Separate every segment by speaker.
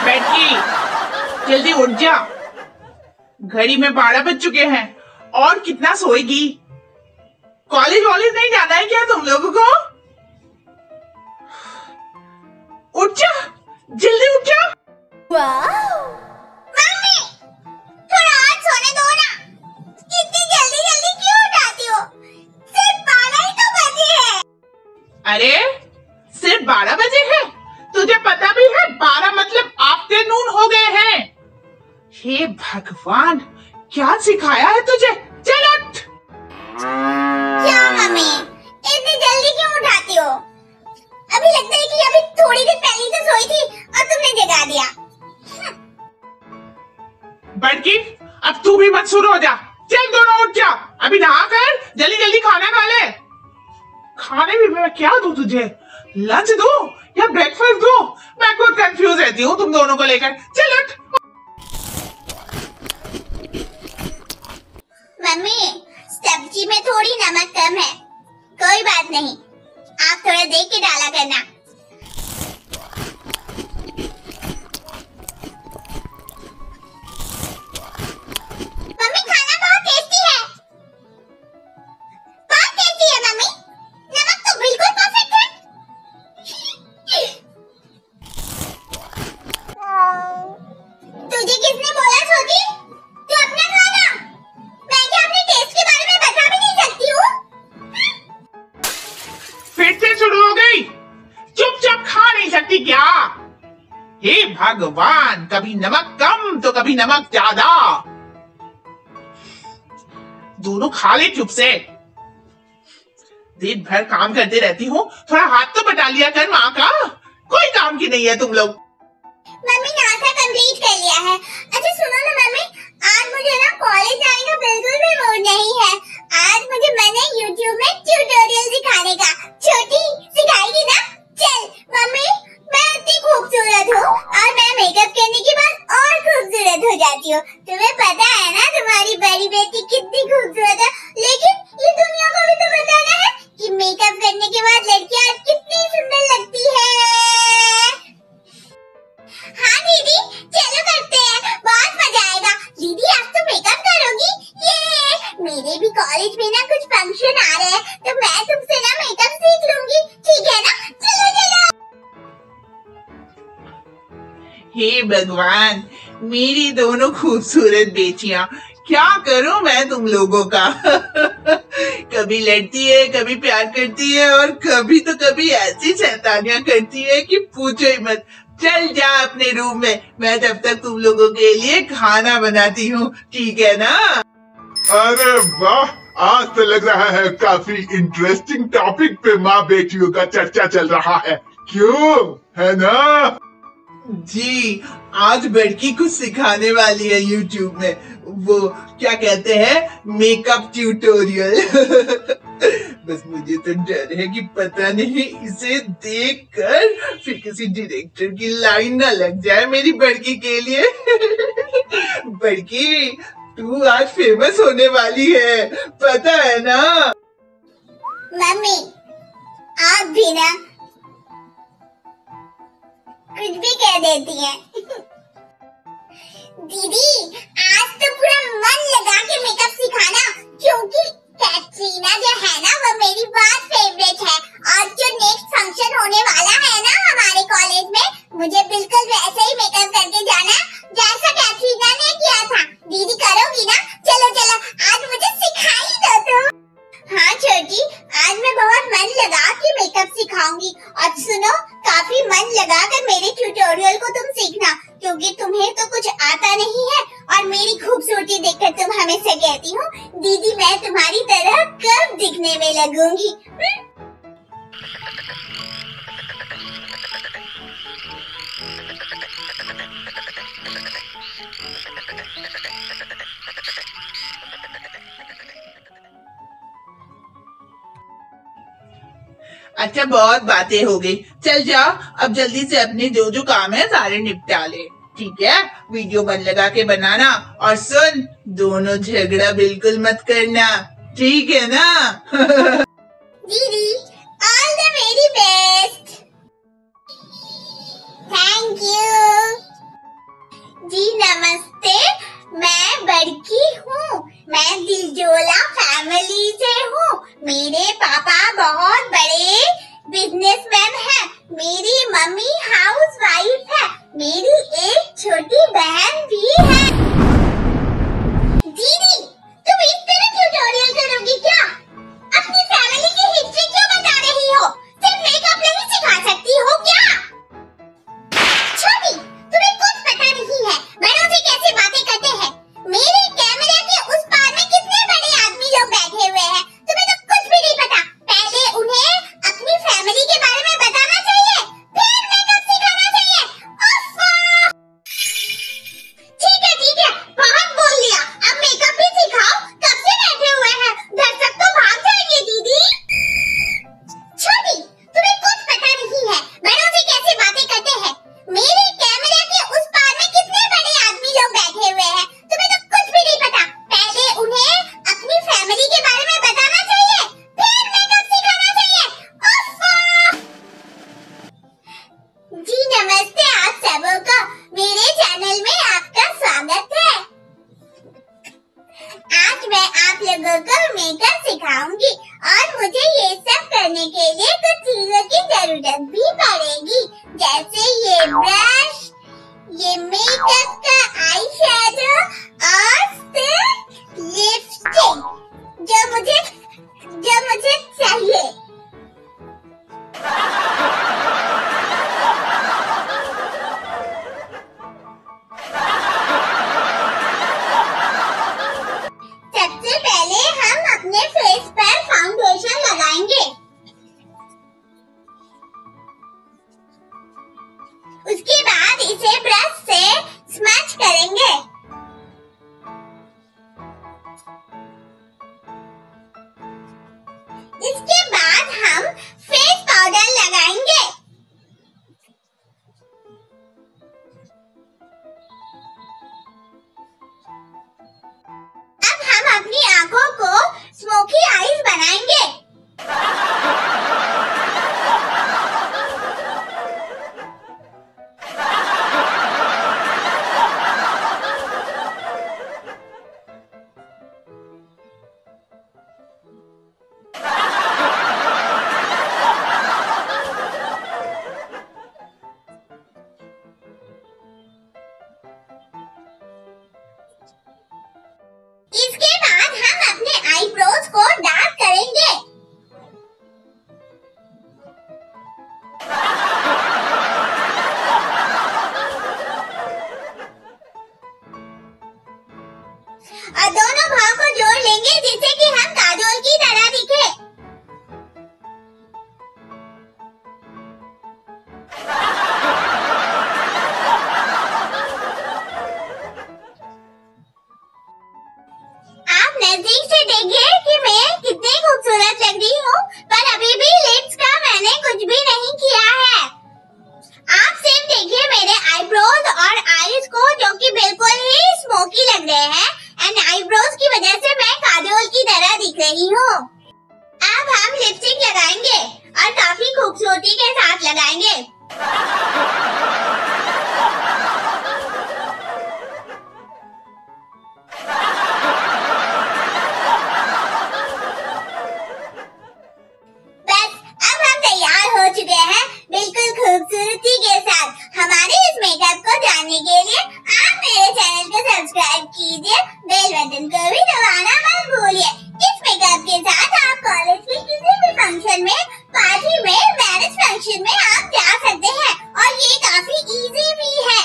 Speaker 1: बैठी, जल्दी उठ जा। घड़ी में 12 बज चुके हैं और कितना सोएगी? कॉलेज वॉलेज नहीं जाना है क्या तुम लोगों को? उठ जा, जल्दी उठ जा।
Speaker 2: मम्मी, थोड़ा और सोने दो ना। इतनी जल्दी जल्दी क्यों उठाती हो? सिर्फ 12 ही तो बजे हैं।
Speaker 1: अरे सिर्फ 12 बजे है? तुझे पता भी है 12 मतलब आफ्टरनून हो गए हैं। हे भगवान, क्या सिखाया है तुझे? चल उठ।
Speaker 2: क्या मम्मी, इतनी जल्दी क्यों उठाती हो? अभी लगता है कि अभी थोड़ी देर पहले तो सोई थी और तुमने जगा दिया।
Speaker 1: बड़की, अब तू भी मत शुरू हो जा। चल दोनों उठ जा। अभी नहा कर जल्दी जल्दी खाना खा ले। खाने भी मैं क्या दूं तुझे? लंच दूं या ब्रेकफास्ट दूं? मैं खुद कंफ्यूज रहती हूँ तुम दोनों को लेकर। चल उठ।
Speaker 2: मम्मी, सब्जी में थोड़ी नमक कम है। कोई बात नहीं, आप थोड़ा देख के डाला करना। मम्मी, खाना बहुत टेस्टी है। बहुत टेस्टी है मम्मी। नमक तो बिल्कुल परफेक्ट है। तुझे किसने बोला छोटी? तू अपना खाना। मैं क्या अपने टेस्ट के बारे में बता भी नहीं सकती हूँ?
Speaker 1: फिर से शुरू हो गई। चुपचाप खा नहीं सकती क्या? हे भगवान, कभी नमक कम तो कभी नमक ज्यादा। दोनों खा ले चुप से। दिन भर काम करते रहती हूँ, थोड़ा हाथ तो बटा लिया कर माँ का। कोई काम की नहीं है तुम लोग।
Speaker 2: मम्मी, नाश्ता कंप्लीट कर लिया है। अच्छा सुनो ना मम्मी, आज मुझे ना कॉलेज जाने का बिल्कुल भी मूड नहीं है। आज मुझे मन है YouTube में ट्यूटोरियल सिखाने का। छोटी सिखाएगी ना? चल मम्मी, मैं इतनी खूबसूरत हूँ और मैं मेकअप करने के बाद और खूबसूरत हो जाती हूँ। तुम्हें पता है ना तुम्हारी बड़ी बेटी कितनी खूबसूरत है, लेकिन ये दुनिया को भी तो बताना है कि मेकअप करने के बाद लड़कियाँ कितनी सुंदर लगती है। हाँ दीदी, चलो करते हैं, बहुत मजा आएगा। दीदी आज तो मेकअप करोगी? ये मेरे भी कॉलेज में ना कुछ फंक्शन आ रहे हैं, तो मैं तुमसे ना मेकअप सीख लूंगी, ठीक है ना? चलो चलो।
Speaker 1: हे भगवान, मेरी दोनों खूबसूरत बेटियां, क्या करूं मैं तुम लोगों का? कभी लड़ती है, कभी प्यार करती है और कभी तो कभी ऐसी शैतानियां करती है कि पूछो ही मत। चल जा अपने रूम में, मैं तब तक तुम लोगों के लिए खाना बनाती हूँ, ठीक है ना?
Speaker 3: अरे वाह, आज तो लग रहा है काफी इंटरेस्टिंग टॉपिक पे माँ बेटियों का चर्चा चल रहा है। क्यों, है ना?
Speaker 1: जी, आज बड़की कुछ सिखाने वाली है YouTube में। वो क्या कहते हैं, मेकअप ट्यूटोरियल। बस मुझे तो डर है कि पता नहीं इसे देखकर फिर किसी डायरेक्टर की लाइन ना लग जाए मेरी बड़की के लिए। बड़की, तू आज फेमस होने वाली है, पता है ना?
Speaker 2: मम्मी, आप भी ना कुछ भी कह देती हैं। दीदी, आज तो पूरा मन लगा के मेकअप सिखाना, क्योंकि कैटरीना जो है ना वो मेरी बहुत फेवरेट है और जो नेक्स्ट फंक्शन होने वाला है ना हमारे कॉलेज में, मुझे बिल्कुल वैसे ही मेकअप करके जाना है जैसा कैटरीना ने किया था। दीदी करोगी ना? चलो चलो, आज मुझे सिखा ही दो तुम। हाँ छोटी, आज मैं बहुत मन लगा के मेकअप सिखाऊंगी। और सुनो, काफी मन लगा कर मेरे ट्यूटोरियल को तुम सीखना, क्योंकि तुम्हें तो कुछ आता नहीं है और मेरी खूबसूरती देखकर तुम हमेशा कहती हो, दीदी मैं तुम्हारी तरह कब दिखने में लगूंगी।
Speaker 1: अच्छा, बहुत बातें हो गई, चल जा अब जल्दी से अपने जो जो काम है सारे निपटा ले, ठीक है? वीडियो मन लगा के बनाना और सुन, दोनों झगड़ा बिल्कुल मत करना, ठीक है ना?
Speaker 2: दीदी, all the very best. Thank you. मेरी एक छोटी बहन भी है। दीदी, तुम इस तरह ट्यूटोरियल करोगी क्या? अपनी फैमिली की हिस्ट्री क्यों बता रही हो? सिर्फ मेकअप नहीं सिखा सकती हो क्या? छोटी, तुम्हें कुछ पता नहीं है बड़ों से कैसे बातें करते हैं। मेरे कैमरे के उस पार में कितने बड़े आदमी लोग बैठे हुए हैं, तुम्हें तो कुछ भी नहीं पता। पहले उन्हें अपनी फैमिली के बारे में बताना चाहिए, फिर मेकअप सिखाना चाहिए। ठीक है, बहुत बोल लिया, अब मेकअप भी सिखाओ। कब से बैठे हुए हैं, दर्शक तो भाग जाएंगे। दीदी छोटी, तुम्हें कुछ पता नहीं है बड़ों से कैसे बातें करते हैं। मेरे कैमरे के उस पार में कितने बड़े आदमी लोग बैठे हुए हैं, तुम्हें तो कुछ भी नहीं पता। पहले उन्हें अपनी फैमिली के बारे में बताना चाहिए, फिर मेकअप सिखाना चाहिए। जी नमस्ते आप सबों को, मेरे चैनल में आपका स्वागत है। आज मैं आप लोगों को मेकअप सिखाऊंगी और मुझे ये सब करने के लिए कुछ चीजों की जरूरत भी पड़ेगी, जैसे ये ब्रश, ये मेकअप का आई शैडो और फिर लिपस्टिक जो मुझे चाहिए। सबसे पहले हम अपने फेस पर फाउंडेशन लगाएंगे। उसके बाद इसे ब्रश से स्मच करेंगे। इसके बाद हम फेस पाउडर लगाएंगे। अब हम अपनी आंखों को स्मोकी आईज बनाएंगे। इसके बाद हम अपने आईब्रोज को डार्क करेंगे। और दोनों भाव को जोड़ लेंगे जिससे कि हम काजोल की तरह दिखे। आप नजदीक से देखिए कि मैं कितनी खूबसूरत लग रही हूँ, पर अभी भी लिप्स का मैंने कुछ भी नहीं किया है। आप सिर्फ देखिए मेरे आईब्रोज और आईज को, जो कि बिल्कुल ही स्मोकी लग रहे हैं एंड आईब्रोज की वजह से मैं काजोल की तरह दिख रही हूँ। अब हम लिपस्टिक लगाएंगे और काफी खूबसूरती के साथ लगाएंगे। बस अब हम तैयार हो चुके हैं बिल्कुल खूबसूरती के साथ। हमारे इस मेकअप को जानने के लिए आप मेरे चैनल को सब्सक्राइब कीजिए, बेल बटन को भी दबाना मत भूलिए। इस मेकअप के साथ आप कॉलेज के किसी भी फंक्शन में, पार्टी में, मैरिज फंक्शन में आप जा सकते हैं और ये काफी इजी भी है।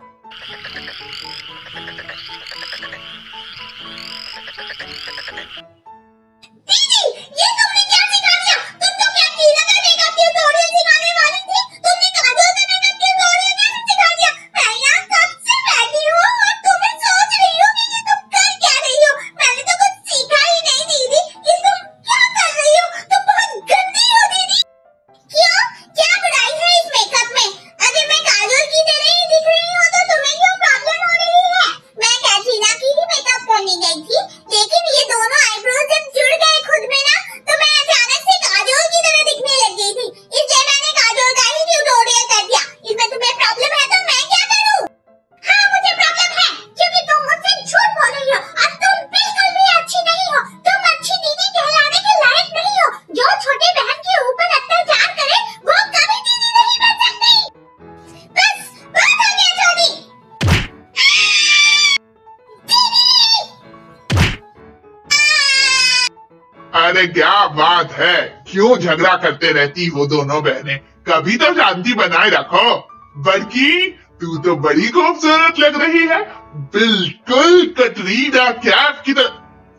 Speaker 2: दीदी, ये तुमने क्या सिखा दिया? तुम तो क्या टीना का मेकअप ट्यूटोरियल सिखाने वाली थी? तुमने काजोल का मेकअप ट्यूटोरियल कैसे सिखा दिया? मैं यहाँ कब से बैठी हूँ और तुम्हें सोच रही हूँ कि ये तुम कर क्या रही हो। मैंने तो कुछ
Speaker 3: अरे क्या बात है, क्यों झगड़ा करते रहती हो दोनों बहनें? कभी तो शांति बनाए रखो। बल्कि तू तो बड़ी खूबसूरत लग रही है, बिल्कुल कटरीना कैफ की तरह।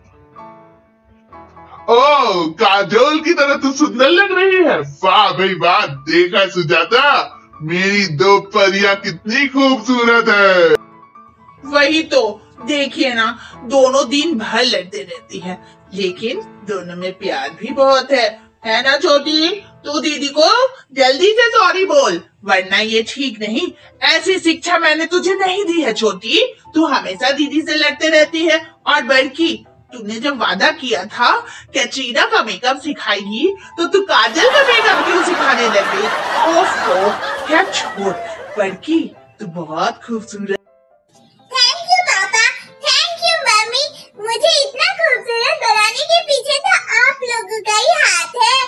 Speaker 3: ओह, काजोल की तरह तो सुंदर लग रही है। वाह भाई वाह, देखा सुजाता, मेरी दो परियां कितनी खूबसूरत है।
Speaker 1: वही तो, देखिए ना, दोनों दिन भर लड़ते रहती है, लेकिन दोनों में प्यार भी बहुत है ना छोटी? तू दीदी को जल्दी से सॉरी बोल, वरना ये ठीक नहीं। ऐसी शिक्षा मैंने तुझे नहीं दी है छोटी। तू हमेशा दीदी से लड़ते रहती है। और बड़की, तूने जब वादा किया था कैटरीना का मेकअप सिखाएगी, तो तू काजल का मेकअप क्यों सिखाने लग गई? ओफो, क्या छोड़। बड़की, तू बहुत खूबसूरत।
Speaker 2: थैंक यू पापा, थैंक यू मम्मी। मुझे इतना खूबसूरत बनाने के पीछे तो आप लोगों का ही हाथ है।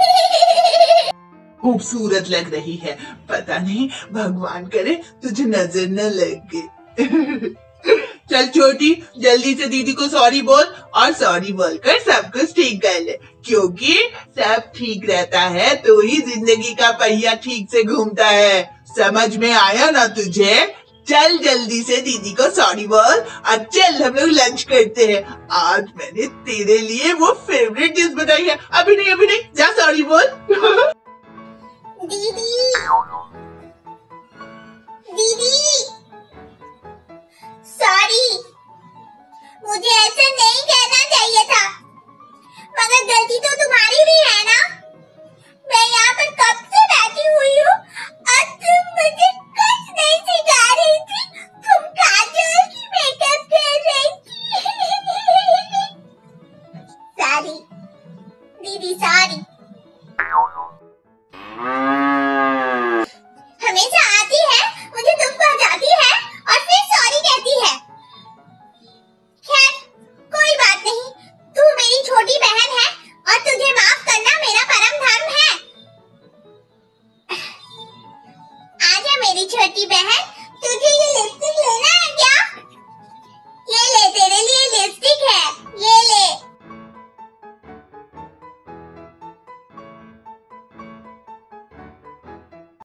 Speaker 1: खूबसूरत लग रही है, पता नहीं भगवान करे तुझे नजर न लगे। चल छोटी, जल्दी से दीदी को सॉरी बोल, और सॉरी बोलकर सब कुछ ठीक कर ले, क्योंकि सब ठीक रहता है तो ही जिंदगी का पहिया ठीक से घूमता है। समझ में आया ना तुझे? चल जल्दी से दीदी को सॉरी बोल, और चल हम लोग लंच करते हैं। आज मैंने तेरे लिए वो फेवरेट डिश बनाई है। अभी नहीं, जा सॉरी बोल।
Speaker 2: दीदी